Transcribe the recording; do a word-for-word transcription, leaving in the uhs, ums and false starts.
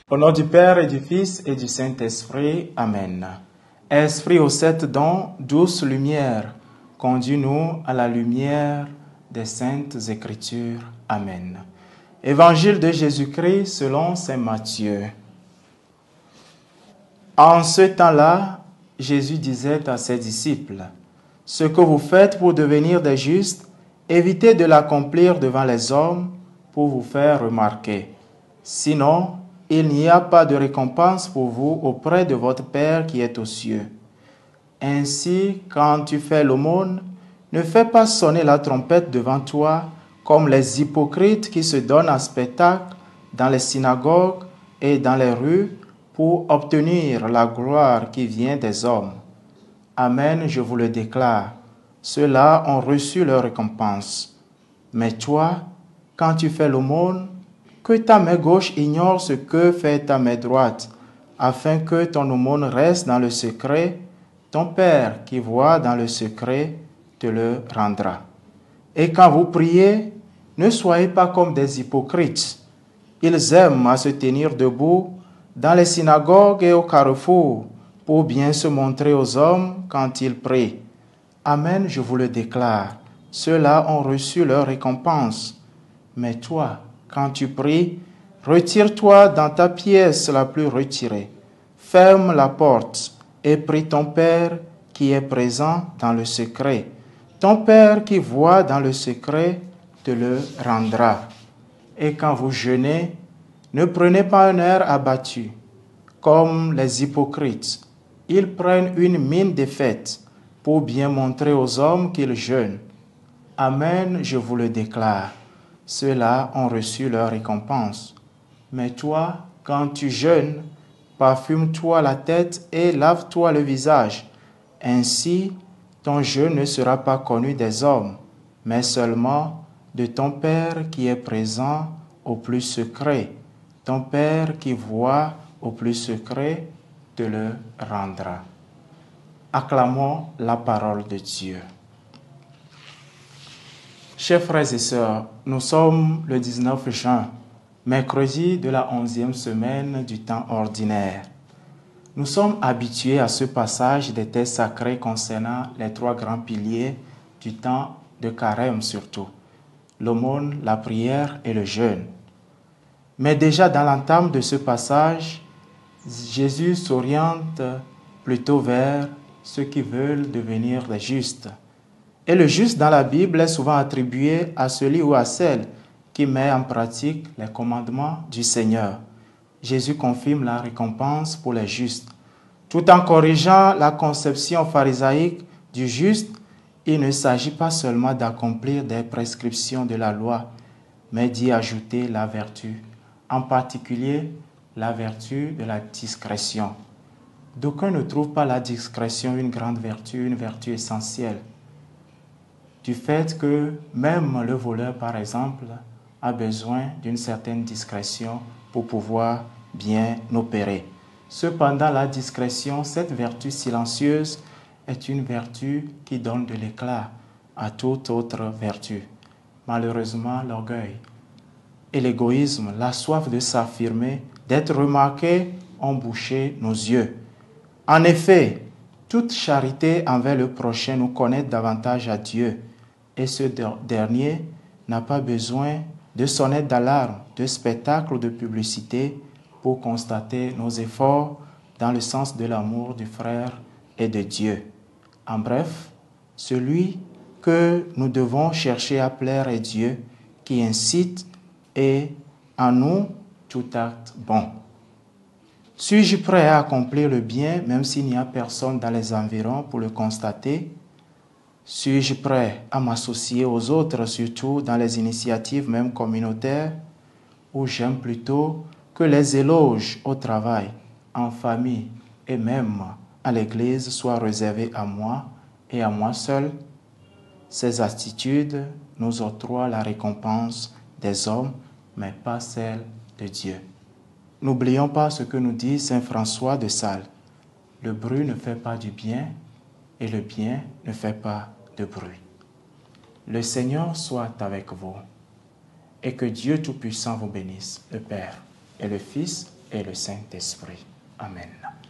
Au nom du Père et du Fils et du Saint-Esprit. Amen. Esprit aux sept dons, douce lumière, conduis-nous à la lumière des saintes Écritures. Amen. Évangile de Jésus-Christ selon saint Matthieu. En ce temps-là, Jésus disait à ses disciples, « Ce que vous faites pour devenir des justes, évitez de l'accomplir devant les hommes pour vous faire remarquer. Sinon, il n'y a pas de récompense pour vous auprès de votre Père qui est aux cieux. Ainsi, quand tu fais l'aumône, ne fais pas sonner la trompette devant toi comme les hypocrites qui se donnent en spectacle dans les synagogues et dans les rues pour obtenir la gloire qui vient des hommes. Amen, je vous le déclare, ceux-là ont reçu leur récompense. Mais toi, quand tu fais l'aumône, que ta main gauche ignore ce que fait ta main droite, afin que ton aumône reste dans le secret, ton Père qui voit dans le secret te le rendra. Et quand vous priez, ne soyez pas comme des hypocrites. Ils aiment à se tenir debout dans les synagogues et au carrefour pour bien se montrer aux hommes quand ils prient. Amen, je vous le déclare, ceux-là ont reçu leur récompense. Mais toi, quand tu pries, retire-toi dans ta pièce la plus retirée. Ferme la porte et prie ton Père qui est présent dans le secret. Ton Père qui voit dans le secret te le rendra. Et quand vous jeûnez, ne prenez pas un air abattu, comme les hypocrites. Ils prennent une mine défaite pour bien montrer aux hommes qu'ils jeûnent. Amen, je vous le déclare. Ceux-là ont reçu leur récompense. Mais toi, quand tu jeûnes, parfume-toi la tête et lave-toi le visage. Ainsi, ton jeûne ne sera pas connu des hommes, mais seulement de ton Père qui est présent au plus secret. Ton Père qui voit au plus secret te le rendra. Acclamons la parole de Dieu. Chers frères et sœurs, nous sommes le dix-neuf juin, mercredi de la onzième semaine du temps ordinaire. Nous sommes habitués à ce passage des textes sacrés concernant les trois grands piliers du temps de carême surtout, l'aumône, la prière et le jeûne. Mais déjà dans l'entame de ce passage, Jésus s'oriente plutôt vers ceux qui veulent devenir des justes. Et le juste dans la Bible est souvent attribué à celui ou à celle qui met en pratique les commandements du Seigneur. Jésus confirme la récompense pour les justes. Tout en corrigeant la conception pharisaïque du juste, il ne s'agit pas seulement d'accomplir des prescriptions de la loi, mais d'y ajouter la vertu, en particulier la vertu de la discrétion. D'aucuns ne trouvent pas la discrétion une grande vertu, une vertu essentielle. Du fait que même le voleur, par exemple, a besoin d'une certaine discrétion pour pouvoir bien opérer. Cependant, la discrétion, cette vertu silencieuse, est une vertu qui donne de l'éclat à toute autre vertu. Malheureusement, l'orgueil et l'égoïsme, la soif de s'affirmer, d'être remarqué, ont bouché nos yeux. En effet, toute charité envers le prochain nous connecte davantage à Dieu. Et ce dernier n'a pas besoin de sonnette d'alarme, de spectacle ou de publicité pour constater nos efforts dans le sens de l'amour du frère et de Dieu. En bref, celui que nous devons chercher à plaire est Dieu qui incite et en nous tout acte bon. Suis-je prêt à accomplir le bien même s'il n'y a personne dans les environs pour le constater? Suis-je prêt à m'associer aux autres, surtout dans les initiatives même communautaires, ou j'aime plutôt que les éloges au travail, en famille et même à l'église soient réservés à moi et à moi seul? Ces attitudes nous octroient la récompense des hommes, mais pas celle de Dieu. N'oublions pas ce que nous dit saint François de Sales. Le bruit ne fait pas du bien et le bien ne fait pas de bruit. Le Seigneur soit avec vous et que Dieu Tout-Puissant vous bénisse, le Père et le Fils et le Saint-Esprit. Amen.